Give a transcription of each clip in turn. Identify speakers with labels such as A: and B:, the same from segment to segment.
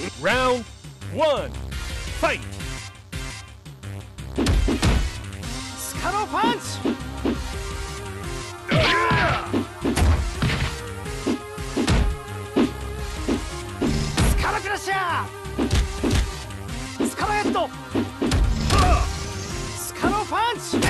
A: Round 1. Fight!
B: スカロパンチ。スカロクラッシャー。スカロヘッド。スカロパンチ。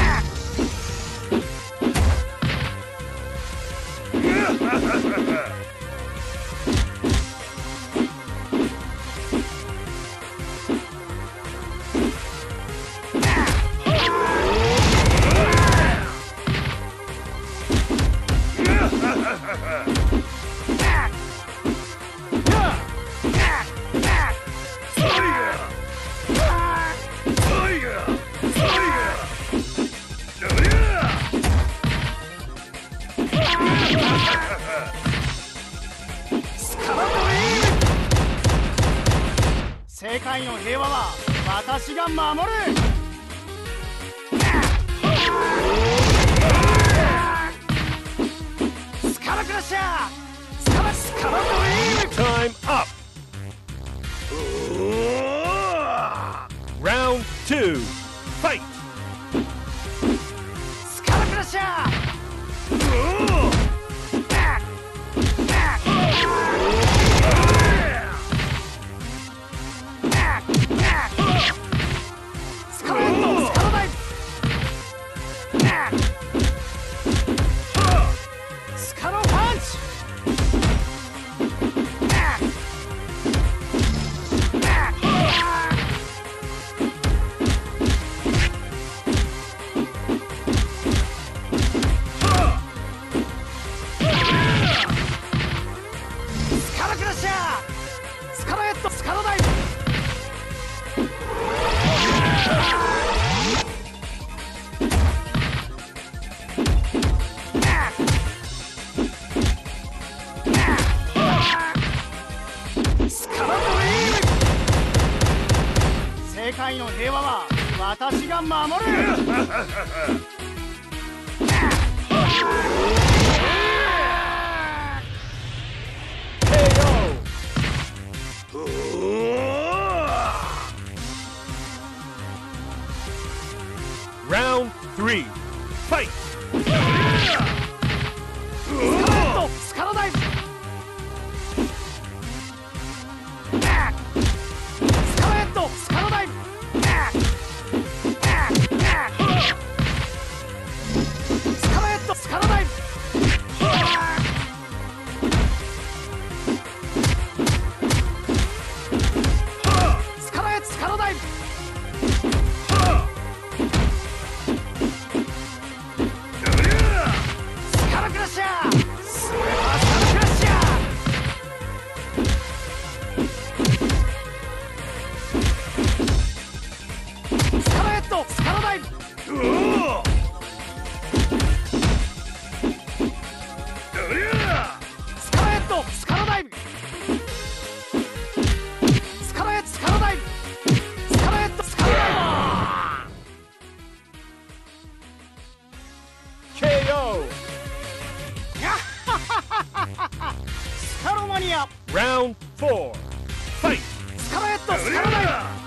B: 世界の平和は私が守る。スカラクラッシャー。スカラドリーム。
A: Time up! Round 2. Fight!
B: スカラクラッシャー。世界の平和は私が守る。
A: Round 3. Fight!
B: スカラダイブ。スカラヘッド。スカラダイブ。スカラヘッド。スカラダイブ。スカラヘッド。スカラダイブ。スカラクラッシャー。スーパースカラクラッシャー。スカラヘッド。スカラダイブ。スカラヘッド。スカラダイブ。スカラヘッド。スカラダイブ。スカラヘッド。スカラダイブ。
A: KO!
B: スカロマニア。
A: Round 4. Fight!
B: スカラヘッド。スカラダイブ。